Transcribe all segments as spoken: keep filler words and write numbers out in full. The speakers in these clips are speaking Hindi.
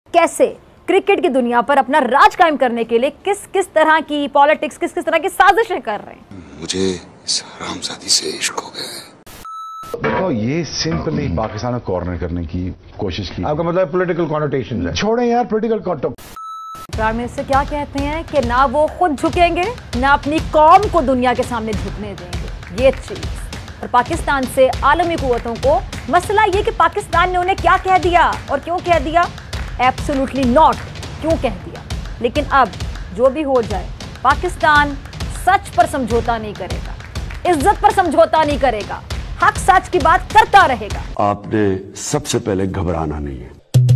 कैसे क्रिकेट की दुनिया पर अपना राज कायम करने के लिए किस किस तरह की पॉलिटिक्स, किस किस तरह की साजिशें कर रहे हैं। मुझे इस हरामजादी से इश्क हो गया है। देखो ये सिंपली पाकिस्तान को कॉर्नर करने की कोशिश की। आपका मतलब पॉलिटिकल कॉनोटेशन है। छोड़े यार पॉलिटिकल कॉन्टो। प्राइम मिनिस्टर क्या कहते हैं कि ना वो खुद झुकेंगे ना अपनी कौम को दुनिया के सामने झुकने देंगे। ये चीज और पाकिस्तान से आलमी कुव्वतों को मसला ये कि पाकिस्तान ने उन्हें क्या कह दिया और क्यों कह दिया। एब्सोल्युटली नॉट, क्यों कह दिया। लेकिन अब जो भी हो जाए पाकिस्तान सच पर समझौता नहीं करेगा, इज्जत पर समझौता नहीं करेगा, हक सच की बात करता रहेगा। आपने सबसे पहले घबराना नहीं है।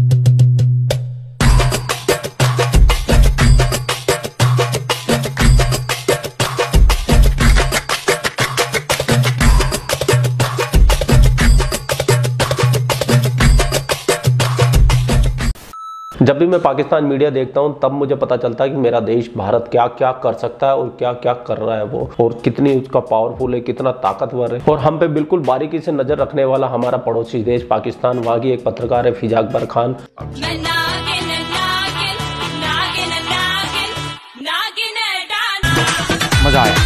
जब भी मैं पाकिस्तान मीडिया देखता हूं तब मुझे पता चलता है कि मेरा देश भारत क्या क्या कर सकता है और क्या क्या कर रहा है वो, और कितनी उसका पावरफुल है, कितना ताकतवर है। और हम पे बिल्कुल बारीकी से नजर रखने वाला हमारा पड़ोसी देश पाकिस्तान। वहां की एक पत्रकार है फिजा अकबर खान। मजा आया।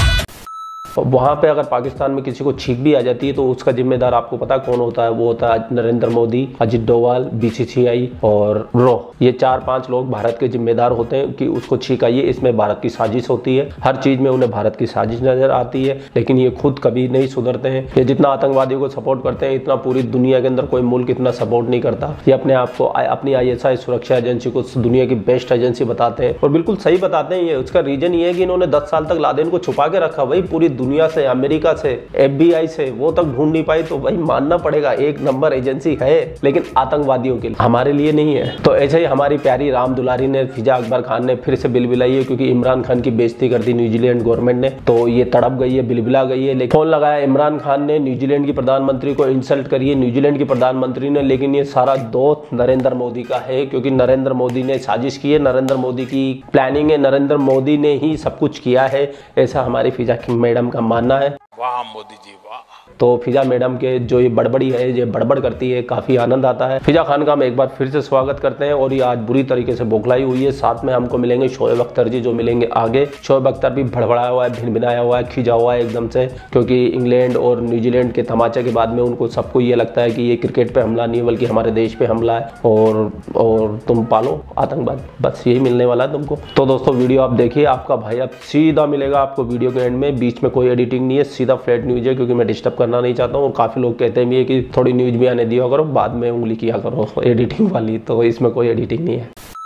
वहां पे अगर पाकिस्तान में किसी को छींक भी आ जाती है तो उसका जिम्मेदार आपको पता कौन होता है? वो होता है नरेंद्र मोदी, अजित डोवाल, बीसीसीआई और रो। ये चार पांच लोग भारत के जिम्मेदार होते हैं कि उसको छींक आई है। इसमें भारत की साजिश होती है, हर चीज में उन्हें भारत की साजिश नजर आती है, लेकिन ये खुद कभी नहीं सुधरते हैं। ये जितना आतंकवादियों को सपोर्ट करते हैं इतना पूरी दुनिया के अंदर कोई मुल्क इतना सपोर्ट नहीं करता। ये अपने आप को अपनी आई एस आई सुरक्षा एजेंसी को दुनिया की बेस्ट एजेंसी बताते हैं और बिल्कुल सही बताते हैं। ये उसका रीजन ये है कि इन्होंने दस साल तक लादेन को छुपा के रखा। वही पूरी दुनिया से, अमेरिका से, एफ बी आई से वो तक ढूंढ नहीं पाई। तो भाई मानना पड़ेगा एक नंबर एजेंसी है, लेकिन आतंकवादियों के लिए, हमारे लिए नहीं है। तो ऐसे ही हमारी प्यारी राम दुलारी ने, फिजा अकबर खान ने फिर से बिलबिलाई है क्योंकि इमरान खान की बेइज्जती कर दी न्यूजीलैंड गवर्नमेंट ने। तो ये तड़प गई है, बिलबिला गई है। लेकिन फोन लगाया इमरान खान ने, न्यूजीलैंड की प्रधानमंत्री को इंसल्ट करी है न्यूजीलैंड की प्रधानमंत्री ने। लेकिन ये सारा दोस्त नरेंद्र मोदी का है क्योंकि नरेंद्र मोदी ने साजिश की है, नरेंद्र मोदी की प्लानिंग है, नरेंद्र मोदी ने ही सब कुछ किया है, ऐसा हमारी फिजा मैडम का मानना है। वाह मोदी जी वाह। तो फिजा मैडम के जो ये बड़बड़ी है, ये बड़बड़ करती है, काफी आनंद आता है। फिजा खान का हम एक बार फिर से स्वागत करते हैं और ये आज बुरी तरीके से बौखलाई हुई है। साथ में हमको मिलेंगे शोएब अख्तर जी जो मिलेंगे आगे। शोएब अख्तर भी भड़बड़ाया हुआ है, भिनभिनाया हुआ है, खिंचा हुआ है एकदम से, क्योंकि इंग्लैंड और न्यूजीलैंड के तमाचे के बाद में उनको सबको ये लगता है कि ये क्रिकेट पे हमला नहीं बल्कि हमारे देश पे हमला है और और तुम पालो आतंकवाद, बस यही मिलने वाला है तुमको। तो दोस्तों वीडियो आप देखिए, आपका भाई अब सीधा मिलेगा आपको वीडियो के एंड में। बीच में कोई एडिटिंग नहीं है, सीधा फ्लैट न्यूज है क्योंकि मैं डिस्टर्ब करना नहीं चाहता हूँ। और काफी लोग कहते हैं कि थोड़ी न्यूज भी आने दिया करो, बाद में उंगली किया करो एडिटिंग वाली। तो इसमें कोई एडिटिंग नहीं है।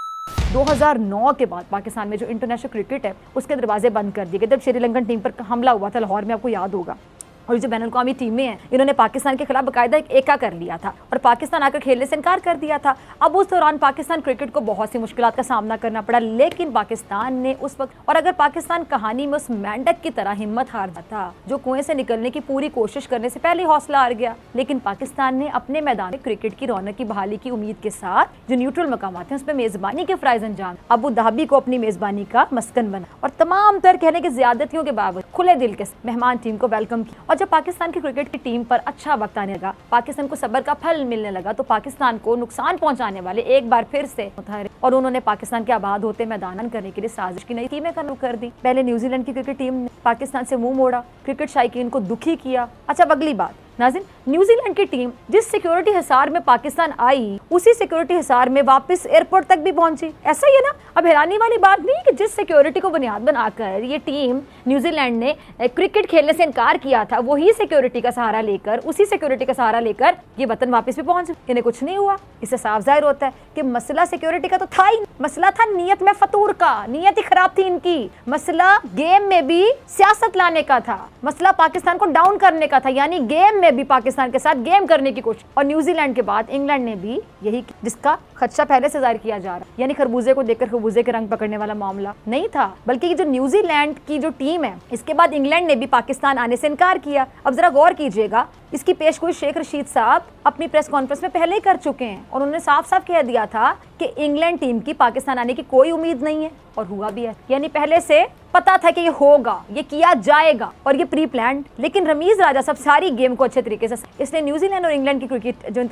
दो हज़ार नौ के बाद पाकिस्तान में जो इंटरनेशनल क्रिकेट है उसके दरवाजे बंद कर दिए गए। जब श्रीलंकन टीम पर हमला हुआ था लाहौर में, आपको याद होगा, और जो बैनुल अक़वामी टीमें हैं इन्होंने पाकिस्तान के खिलाफ बाकायदा एक एका कर लिया था और पाकिस्तान आकर खेलने से इनकार कर दिया था। अब उस दौरान पाकिस्तान क्रिकेट को बहुत सी मुश्किलात का सामना करना पड़ा, लेकिन पाकिस्तान ने उस वक्त, और अगर पाकिस्तान कहानी में उस मेंढक की तरह हिम्मत हार जाता जो कुएं से निकलने की पूरी कोशिश करने से पहले हौसला हार गया, लेकिन पाकिस्तान ने अपने मैदान में क्रिकेट की रौनक की बहाली की उम्मीद के साथ जो न्यूट्रल मकाम हैं उस पर मेजबानी के फराइज अंजाम अबू धाबी को अपनी मेजबानी का मस्कन बना और तमाम तर कहने की ज्यादतियों के बावजूद खुले दिल के मेहमान टीम को वेलकम किया। और जब पाकिस्तान की क्रिकेट की टीम पर अच्छा वक्त आने लगा, पाकिस्तान को सब्र का फल मिलने लगा, तो पाकिस्तान को नुकसान पहुंचाने वाले एक बार फिर से उतारे और उन्होंने पाकिस्तान के आबाद होते मैदान करने के लिए साजिश की नई टीमें करना कर दी। पहले न्यूजीलैंड की क्रिकेट टीम ने पाकिस्तान से मुंह मोड़ा, क्रिकेट शायकीन को दुखी किया। अच्छा अब अगली बात नाज़रीन, न्यूजीलैंड की टीम जिस सिक्योरिटी हिसार में पाकिस्तान आई उसी सिक्योरिटी हिसार में वापस एयरपोर्ट तक भी पहुंची। ऐसा ही है ना। अब हैरानी वाली बात नहीं कि जिस सिक्योरिटी को बुनियाद बनाकर ये टीम न्यूजीलैंड ने क्रिकेट खेलने से इनकार किया था, वही सिक्योरिटी का सहारा लेकर उसी सिक्योरिटी का सहारा लेकर ये वतन वापस भी पहुंच, इन्हें कुछ नहीं हुआ। इससे साफ जाहिर होता है कि मसला सिक्योरिटी का तो था ही, मसला था नीयत में फतूर का। नीयत ही खराब थी इनकी। मसला गेम में भी सियासत लाने का था, मसला पाकिस्तान को डाउन करने का था, यानी गेम में भी पाकिस्तान के साथ गेम करने की कोशिश। और न्यूजीलैंड के बाद इंग्लैंड ने भी यही, जिसका खदशा पहले से जाहिर किया जा रहा, यानी खरबूजे को देखकर खरबूजे के रंग पकड़ने वाला मामला नहीं था, बल्कि जो न्यूजीलैंड की जो टीम है इसके बाद इंग्लैंड ने भी पाकिस्तान आने से इनकार किया। अब जरा गौर कीजिएगा, इसकी पेशगोई शेख रशीद साहब अपनी प्रेस कॉन्फ्रेंस में पहले ही कर चुके हैं और उन्होंने साफ साफ कह दिया था कि इंग्लैंड टीम की पाकिस्तान आने की कोई उम्मीद नहीं है, और हुआ भी है। यानी पहले से पता था कि ये होगा, ये किया जाएगा और ये प्री प्लान्ड। लेकिन रमीज राजा सब सारी गेम को अच्छे तरीके से, इसलिए न्यूजीलैंड और इंग्लैंड की क्रिकेट जो इंतजाम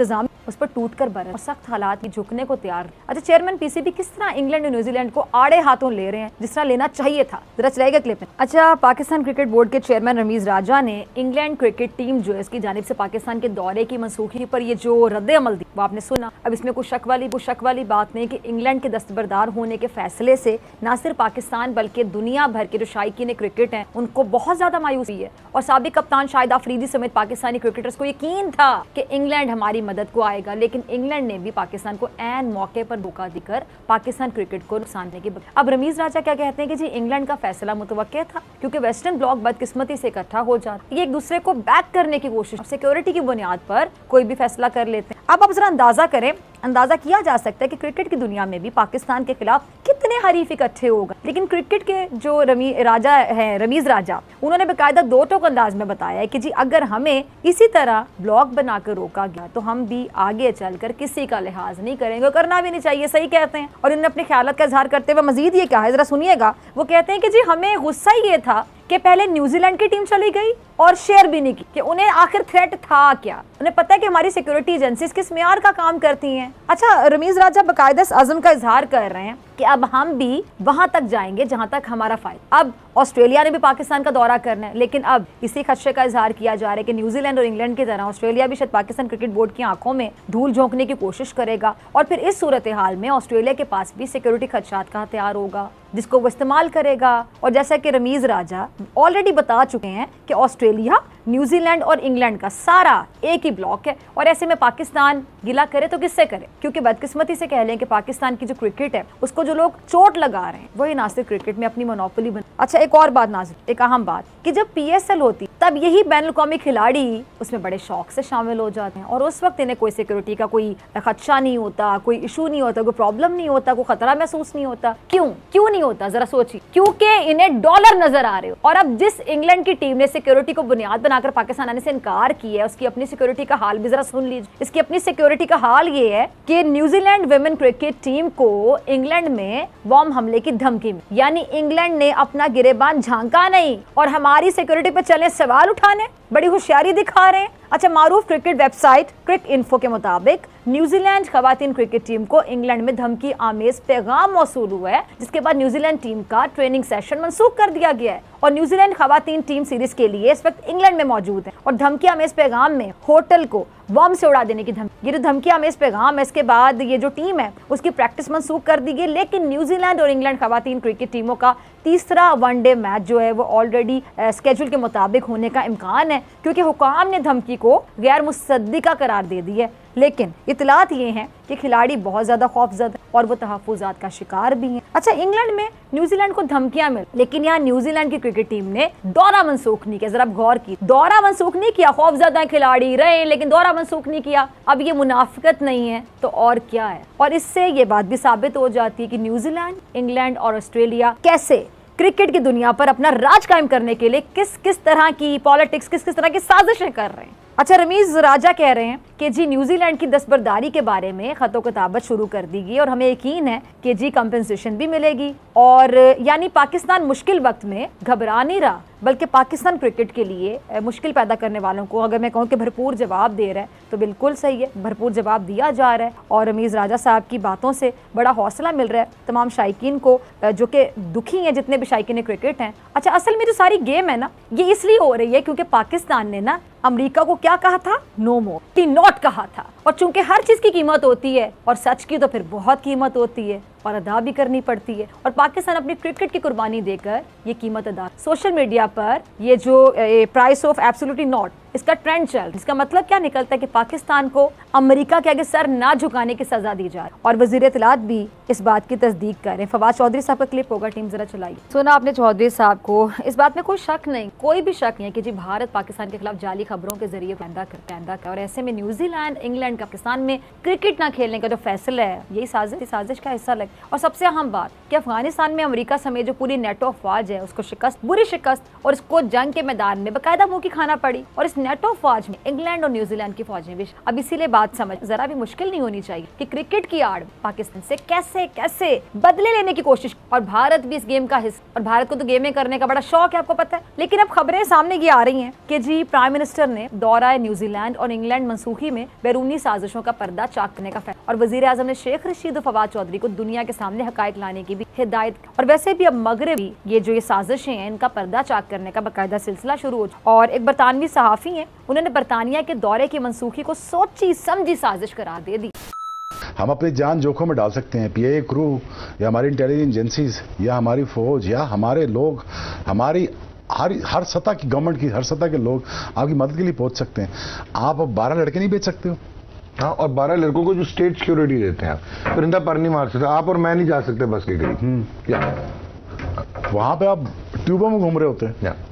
उस पर टूट कर बरस और सख्त हालात की झुकने को तैयार। अच्छा, चेयरमैन पीसीबी किस तरह इंग्लैंड और न्यूजीलैंड को आड़े हाथों ले रहे हैं जिस तरह लेना चाहिए था, जरा चलाएगा क्लिप में। अच्छा, पाकिस्तान क्रिकेट बोर्ड के चेयरमैन रमीज राजा ने इंग्लैंड क्रिकेट टीम जो है इसकी जानिब से पाकिस्तान के दौरे की मनसूखी पर ये जो रद्द अमल दी वो आपने सुना। अब इसमें कोई शक वाली कोई शक वाली बात नहीं कि इंग्लैंड के दस्तबरदार होने के फैसले से न सिर्फ पाकिस्तान बल्कि दुनिया भर के जो शायकीन क्रिकेट हैं उनको बहुत ज्यादा मायूसी है। और साबिक कप्तान शाहिद अफरीदी समेत पाकिस्तानी क्रिकेटर्स को यकीन था कि इंग्लैंड हमारी मदद को आएगा, लेकिन इंग्लैंड ने भी पाकिस्तान को ऐन मौके पर धोखा देकर पाकिस्तान क्रिकेट को नुकसान देने के। अब रमीज राजा क्या कहते हैं कि जी इंग्लैंड का फैसला मुतवक्किल था क्योंकि वेस्टर्न ब्लॉक बदकिस्मती से इकट्ठा हो जाता, ये एक दूसरे को बैक करने की कोशिश, सिक्योरिटी की बुनियाद पर कोई भी फैसला कर लेते हैं। अब आप जरा अंदाजा करें, अंदाजा किया जा सकता है कि क्रिकेट की दुनिया में भी पाकिस्तान के खिलाफ कितने हरीफ इकट्ठे होगा। लेकिन क्रिकेट के जो रमी राजा हैं रमीज राजा, उन्होंने बेकायदा दो टोक अंदाज में बताया है कि जी अगर हमें इसी तरह ब्लॉक बनाकर रोका गया तो हम भी आगे चलकर किसी का लिहाज नहीं करेंगे, करना भी नहीं चाहिए। सही कहते हैं। और इन्होंने अपने ख्यालात का इजहार करते हुए मजीद ये कहा है, जरा सुनिएगा। वो कहते हैं कि जी हमें गुस्सा ये था कि पहले न्यूजीलैंड की टीम चली गई और शेयर भी नहीं की कि उन्हें आखिर थ्रेट था क्या, उन्हें पता है कि हमारी सिक्योरिटी एजेंसीज किस मेयार का काम करती हैं। अच्छा, रमीज राजा बाकायदा इस अज़म का इजहार कर रहे हैं कि अब हम भी वहां तक जाएंगे जहां तक हमारा फायदा। अब ऑस्ट्रेलिया ने भी पाकिस्तान का दौरा करना है, लेकिन अब इसी खदशे का इजहार किया जा रहा है कि न्यूजीलैंड और इंग्लैंड की तरह ऑस्ट्रेलिया भी शायद पाकिस्तान क्रिकेट बोर्ड की आंखों में धूल झोंकने की कोशिश करेगा और फिर इस सूरत हाल में ऑस्ट्रेलिया के पास भी सिक्योरिटी खदशात का हथियार होगा जिसको वो इस्तेमाल करेगा। और जैसा कि रमीज राजा ऑलरेडी बता चुके हैं कि ऑस्ट्रेलिया, न्यूजीलैंड और इंग्लैंड का सारा एक ही ब्लॉक है और ऐसे में पाकिस्तान गिला करे तो किससे करे, क्योंकि बदकिस्मती से कह लें कि पाकिस्तान की जो क्रिकेट है उसको जो लोग चोट लगा रहे हैं वही नासिर क्रिकेट में अपनी मोनोपोली बन। अच्छा, एक और बात नासिर, एक अहम बात कि जब पीएसएल होती तब यही बैनुल अक़वामी खिलाड़ी उसमें बड़े शौक से शामिल हो जाते हैं और उस वक्त इन्हें कोई सिक्योरिटी का कोई खदशा नहीं होता, कोई इशू नहीं होता, कोई प्रॉब्लम नहीं होता, कोई खतरा महसूस नहीं होता। क्यों क्यों नहीं होता, जरा सोचिए। क्योंकि इन्हें डॉलर नजर आ रहे हो। और अब जिस इंग्लैंड की टीम ने सिक्योरिटी को बुनियाद बनाकर पाकिस्तान आने से इनकार किया है उसकी अपनी सिक्योरिटी का हाल भी जरा सुन लीजिए। इसकी अपनी सिक्योरिटी का हाल ये है कि न्यूजीलैंड विमेन क्रिकेट टीम को इंग्लैंड में बॉम्ब हमले की धमकी में, यानी इंग्लैंड ने अपना गिरेबान झांका नहीं और हमारी सिक्योरिटी पर चले सवाल उठाने बड़ी होशियारी दिखा रहे हैं। अच्छा, मारूफ क्रिकेट वेबसाइट क्रिक इन्फो के मुताबिक न्यूजीलैंड खवातीन क्रिकेट टीम को इंग्लैंड में धमकी आमेज पैगाम मौसूल हुआ है, जिसके बाद न्यूजीलैंड टीम का ट्रेनिंग सेशन मनसूख कर दिया गया है और न्यूजीलैंड खवातीन टीम सीरीज के लिए इस वक्त इंग्लैंड में मौजूद है। और धमकी आमेज पैगाम में होटल को बम से उड़ा देने की धमकी, ये जो धमकी आमेज पैगाम है इसके बाद ये जो टीम है उसकी प्रैक्टिस मनसूख कर दी गई। लेकिन न्यूजीलैंड और इंग्लैंड खवातीन क्रिकेट टीमों का तीसरा वनडे मैच जो है वो ऑलरेडी स्केड्यूल के मुताबिक होने का इम्कान है क्योंकि हुकाम ने धमकी को गैर मुसद्दिका करार दे दी है। लेकिन इतलात ये हैं कि खिलाड़ी बहुत ज्यादा खौफजदा और वो तहफ़्फ़ुज़ात का शिकार भी हैं। अच्छा, इंग्लैंड में न्यूजीलैंड को धमकियां मिल, लेकिन यहाँ न्यूजीलैंड की क्रिकेट टीम ने दौरा मनसूख नहीं किया। जरा गौर की, दौरा मनसूख नहीं किया। खौफजदा खिलाड़ी रहे लेकिन दौरा मनसूख नहीं किया। अब ये मुनाफिकत नहीं है तो और क्या है। और इससे ये बात भी साबित हो जाती है कि न्यूजीलैंड, इंग्लैंड और ऑस्ट्रेलिया कैसे क्रिकेट की दुनिया पर अपना राज कायम करने के लिए किस किस तरह की पॉलिटिक्स, किस किस तरह की साजिशें कर रहे हैं। अच्छा, रमीज राजा कह रहे हैं कि जी न्यूजीलैंड की दस्तबरदारी के बारे में खतो किताबत शुरू कर दी गई और हमें यकीन है कि जी कंपनसेशन भी मिलेगी और यानी पाकिस्तान मुश्किल वक्त में घबरा नहीं रहा बल्कि पाकिस्तान क्रिकेट के लिए मुश्किल पैदा करने वालों को अगर मैं कहूँ कि भरपूर जवाब दे रहा है तो बिल्कुल सही है, भरपूर जवाब दिया जा रहा है। और रमीज राजा साहब की बातों से बड़ा हौसला मिल रहा है तमाम शायकीन को जो कि दुखी हैं, जितने भी शायकीन क्रिकेट हैं। अच्छा, असल में जो सारी गेम है ना ये इसलिए हो रही है क्योंकि पाकिस्तान ने ना अमेरिका को क्या कहा था, नो मोर टी नॉट कहा था। और चूंकि हर चीज की कीमत होती है और सच की तो फिर बहुत कीमत होती है और अदा भी करनी पड़ती है और पाकिस्तान अपनी क्रिकेट की कुर्बानी देकर ये कीमत अदा। सोशल मीडिया पर ये जो प्राइस ऑफ एब्सोल्युटली नॉट इसका ट्रेंड चल, इसका मतलब क्या निकलता है कि पाकिस्तान को अमेरिका के आगे सर ना झुकाने की सजा दी जाए और वजीर इत्तलात भी इस बात की तस्दीक करें। फवाद चौधरी साहब का क्लिप होगा, टीम जरा चलाइए। सुना आपने चौधरी साहब को, इस बात में कोई शक नहीं, कोई भी शक नहीं है कि जी भारत पाकिस्तान के खिलाफ जाली खबरों के जरिए पैदा कर पैदा कर और ऐसे में न्यूजीलैंड, इंग्लैंड, पाकिस्तान में क्रिकेट ना खेलने का जो फैसला है यही साजिश साजिश का हिस्सा लग और सबसे अहम बात कि अफगानिस्तान में अमेरिका समेत जो पूरी नेटो फौज है उसको शिकस्त, बुरी शिकस्त, और इसको जंग के मैदान में बाकायदा मुंह की खाना पड़ी। और इस नेटो फौज में इंग्लैंड और न्यूजीलैंड की फौजें भी। अब इसीलिए बात समझ जरा भी मुश्किल नहीं होनी चाहिए कि क्रिकेट की आड़ पाकिस्तान से कैसे कैसे बदले लेने की कोशिश, और भारत भी इस गेम का हिस्सा, और भारत को तो गेमें करने का बड़ा शौक है, आपको पता है। लेकिन अब खबरें सामने ये आ रही हैं कि जी प्राइम मिनिस्टर ने दौरा न्यूजीलैंड और इंग्लैंड मनसूखी में बैरूनी साजिशों का पर्दा चाकने का फैसला, और वजीर आजम ने शेख रशीद फवाद चौधरी को दुनिया के सामने हकायक लाने की भी हिदायत। और वैसे भी अब मगरबी ये जो ये साजिशें हैं इनका पर्दा चाक करने का बाकायदा सिलसिला शुरू हो चुका। और एक बरतानवी सहाफी हैं, उन्होंने बरतानिया के दौरे की मनसूखी को सोची समझी साजिश करार दे दी। हम अपनी जान जोखिम में डाल सकते हैं, पीआईए क्रू या हमारी इंटेलिजेंस एजेंसीज या हमारी फौज या हमारे लोग, हमारी हर हर सतह की गवर्नमेंट की हर सतह के लोग आपकी मदद के लिए पहुंच सकते हैं। आप अब बारह लड़के नहीं बेच सकते हो। हाँ, और बारह लड़कों को जो स्टेट सिक्योरिटी देते हैं, आप परिंदा पर नहीं मार सकते, आप और मैं नहीं जा सकते बस के करीब, क्या वहां पे आप ट्यूबों में घूम रहे होते हैं। या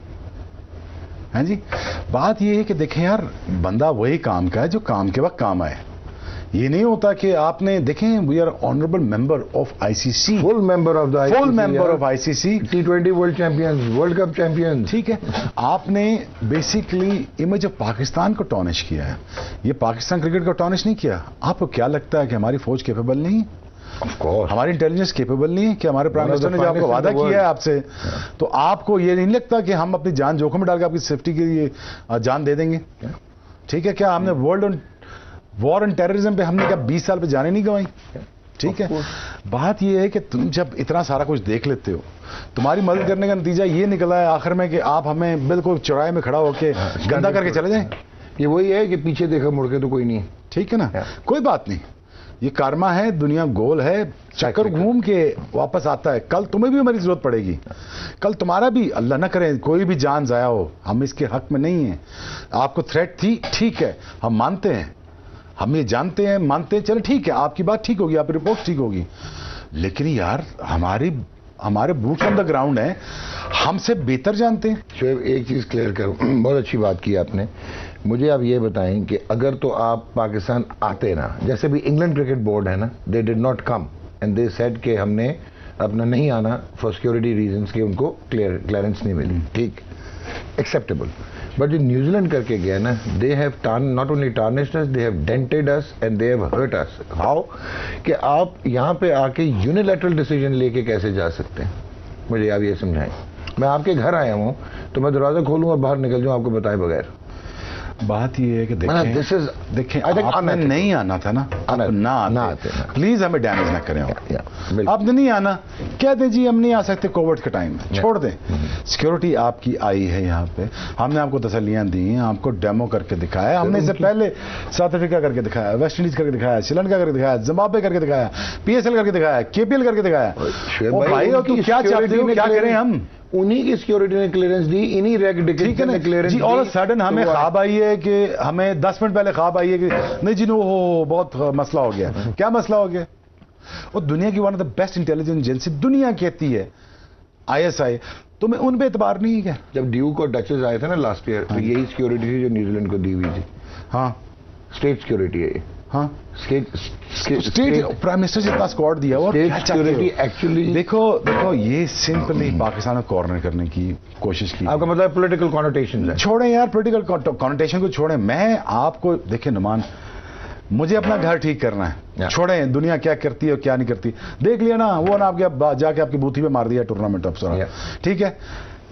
हैं जी। बात यह है कि देखें यार, बंदा वही काम का है जो काम के वक्त काम आए। ये नहीं होता कि आपने देखें, we are honourable member of ICC, full member of the full member of ICC, T twenty world champions, world cup champion. ठीक है, आपने बेसिकली इमेज ऑफ पाकिस्तान को टॉनिश किया है, ये पाकिस्तान क्रिकेट को टॉनिश नहीं किया। आपको क्या लगता है कि हमारी फौज कैपेबल नहीं है? ऑफ कोर्स हमारी इंटेलिजेंस कैपेबल नहीं है कि हमारे प्राइम मिनिस्टर ने जो आपको वादा किया है आपसे, तो आपको ये नहीं लगता कि हम अपनी जान जोखिम में डाल के आपकी सेफ्टी के लिए जान दे देंगे? ठीक है, क्या हमने वर्ल्ड वॉर एंड टेररिज्म पे हमने क्या बीस साल पे जाने नहीं गवाई? ठीक है, बात यह है कि तुम जब इतना सारा कुछ देख लेते हो, तुम्हारी मदद करने का नतीजा ये निकला है आखिर में कि आप हमें बिल्कुल चौराहे में खड़ा होकर गंदा करके चले जाएं। ये वही है कि पीछे देखा मुड़ के तो कोई नहीं। ठीक है ना, कोई बात नहीं, ये कर्मा है, दुनिया गोल है, चक्कर घूम के वापस आता है। कल तुम्हें भी हमारी जरूरत पड़ेगी, कल तुम्हारा भी, अल्लाह ना करे कोई भी जान जाया हो, हम इसके हक में नहीं है। आपको थ्रेट थी, ठीक है, हम मानते हैं, हम ये जानते हैं, मानते हैं, चलो ठीक है, आपकी बात ठीक होगी, आपकी रिपोर्ट ठीक होगी, लेकिन यार हमारी हमारे बूट्स ऑन द ग्राउंड है, हमसे बेहतर जानते हैं। शोएब, एक चीज क्लियर करूं, बहुत अच्छी बात की आपने। मुझे आप ये बताएं कि अगर तो आप पाकिस्तान आते ना, जैसे भी इंग्लैंड क्रिकेट बोर्ड है ना, they did not come and they said कि हमने अपना नहीं आना फॉर सिक्योरिटी रीजंस के, उनको क्लियर क्लियरेंस नहीं मिली, ठीक, एक्सेप्टेबल। बट जो न्यूजीलैंड करके गया ना, they have not only tarnished us, they have dented us and they have hurt us. How कि आप यहाँ पे आके यूनिलैटरल डिसीजन लेके कैसे जा सकते हैं? मुझे आप ये समझाएं। मैं आपके घर आया हूँ तो मैं दरवाजा खोलूँ और बाहर निकल जाऊँ आपको बताए बगैर? बात ये है कि देखें, दिस इज देखें, आपने नहीं आना था ना, आप ना आते, प्लीज हमें डैमेज ना करें। आपने नहीं आना, कहते जी हम नहीं आ सकते, कोविड के टाइम में छोड़ दें। सिक्योरिटी आपकी आई है यहाँ पे, हमने आपको तसल्लियां दी हैं, आपको डेमो करके दिखाया, हमने इससे पहले साउथ अफ्रीका करके दिखाया, वेस्ट इंडीज करके दिखाया, श्रीलंका करके दिखाया, जिम्बाब्वे करके दिखाया, पीएसएल करके दिखाया, केपीएल करके दिखाया। भाई तुम क्या चाहते हो, क्या करें हम? उन्हीं की सिक्योरिटी ने क्लियरेंस दी, इन्हीं रेग डिक्लेरेशन ने क्लियरेंस दी। ऑल सडन हमें ख्वाब आई है कि हमें दस मिनट पहले ख्वाब आई है कि नहीं जी, नो हो बहुत मसला हो गया। क्या मसला हो गया? और दुनिया की one of the best intelligence agency दुनिया कहती है आईएसआई, तुम्हें उन पे एतबार नहीं है क्या? जब ड्यूक और डचेस आए थे ना लास्ट ईयर, तो यही सिक्योरिटी थी जो न्यूजीलैंड को दी हुई थी। हाँ, स्टेट सिक्योरिटी है। हाँ, स्टेट स्टेट प्राइम मिनिस्टर जितना स्क्वाड दिया हुआ, सिक्योरिटी एक्चुअली देखो देखो ये सिंपली पाकिस्तान को कॉर्नर करने की कोशिश की। आपका मतलब पॉलिटिकल कॉनोटेशन है? छोड़ें यार पॉलिटिकल कॉनोटेशन को छोड़ें। मैं आपको देखें नुमान, मुझे अपना घर ठीक करना है, छोड़ें दुनिया क्या करती है और क्या नहीं करती। देख लिया ना, वो ना आपके जाके आपकी बूथी पे मार दिया टूर्नामेंट अफसर, ठीक है।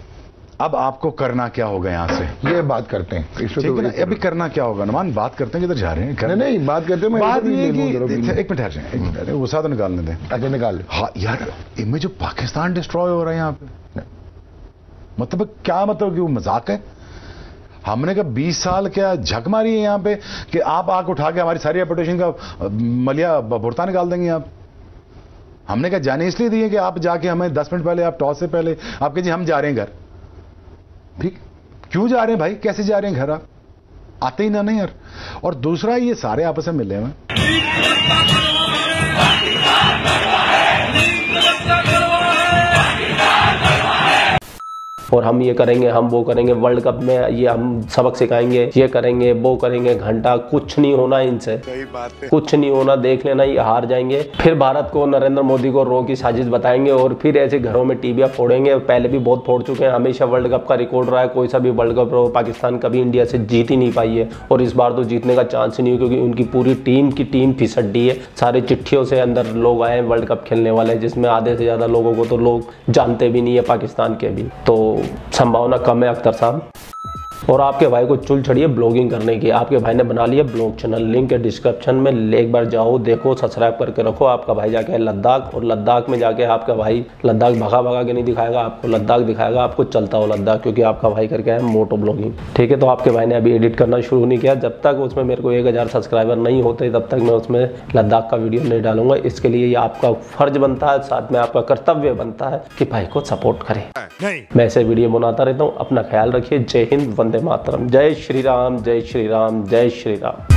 अब आपको करना क्या होगा यहाँ से? ये बात करते हैं, ठीक है ना, अभी करना क्या होगा नुमान? बात करते हैं, किधर जा रहे हैं? नहीं नहीं बात करते हैं, बात ये कि एक मिनट ठहर जाए, वो साथ निकालने दें। अच्छा निकाल। हाँ यार, इमेज ऑफ पाकिस्तान डिस्ट्रॉय हो रहा है यहाँ पे, मतलब क्या मतलब कि वो मजाक है? हमने कहा बीस साल क्या झक मारी है यहाँ पे कि आप आग उठा के हमारी सारी रेपुटेशन का मलिया भुरता निकाल देंगे आप। हमने कहा जाने इसलिए दिए कि आप जाके हमें दस मिनट पहले, आप टॉस से पहले आपके जी हम जा रहे हैं घर। ठीक, क्यों जा रहे हैं भाई, कैसे जा रहे हैं घर? आप आते ही ना नहीं यार। और दूसरा ये सारे आपस में मिले हुए, और हम ये करेंगे, हम वो करेंगे, वर्ल्ड कप में ये हम सबक सिखाएंगे, ये करेंगे, वो करेंगे, घंटा कुछ नहीं होना इनसे, कुछ नहीं होना, देख लेना ये हार जाएंगे। फिर भारत को, नरेंद्र मोदी को रो की साजिश बताएंगे और फिर ऐसे घरों में टीवियां फोड़ेंगे। पहले भी बहुत फोड़ चुके हैं, हमेशा वर्ल्ड कप का रिकॉर्ड रहा है, कोई सा भी वर्ल्ड कप रहो पाकिस्तान कभी इंडिया से जीत ही नहीं पाई है और इस बार तो जीतने का चांस ही नहीं है क्योंकि उनकी पूरी टीम की टीम फिसड्डी है। सारे चिट्ठियों से अंदर लोग आए वर्ल्ड कप खेलने वाले, जिसमें आधे से ज्यादा लोगों को तो लोग जानते भी नहीं है पाकिस्तान के भी, तो संभावना कम है अख्तर साहब। और आपके भाई को चुल चढ़ी है ब्लॉगिंग करने की, आपके भाई ने बना लिया ब्लॉग चैनल, लिंक है डिस्क्रिप्शन में, एक बार जाओ देखो, सब्सक्राइब करके रखो। आपका भाई जाके लद्दाख, और लद्दाख में जाके आपका भाई लद्दाख भगा भगा के नहीं दिखाएगा आपको, लद्दाख दिखाएगा आपको चलता हो लद्दाख, क्योंकि आपका भाई करके है मोटो ब्लॉगिंग। ठीक है, तो आपके भाई ने अभी एडिट करना शुरू नहीं किया, जब तक उसमें मेरे को एक हज़ार सब्सक्राइबर नहीं होते तब तक मैं उसमें लद्दाख का वीडियो नहीं डालूंगा। इसके लिए ये आपका फर्ज बनता है, साथ में आपका कर्तव्य बनता है कि भाई को सपोर्ट करें। मैं ऐसे वीडियो बनाता रहता हूँ। अपना ख्याल रखिए। जय हिंद, वंदे मातरम, जय श्री राम, जय श्री राम, जय श्री राम।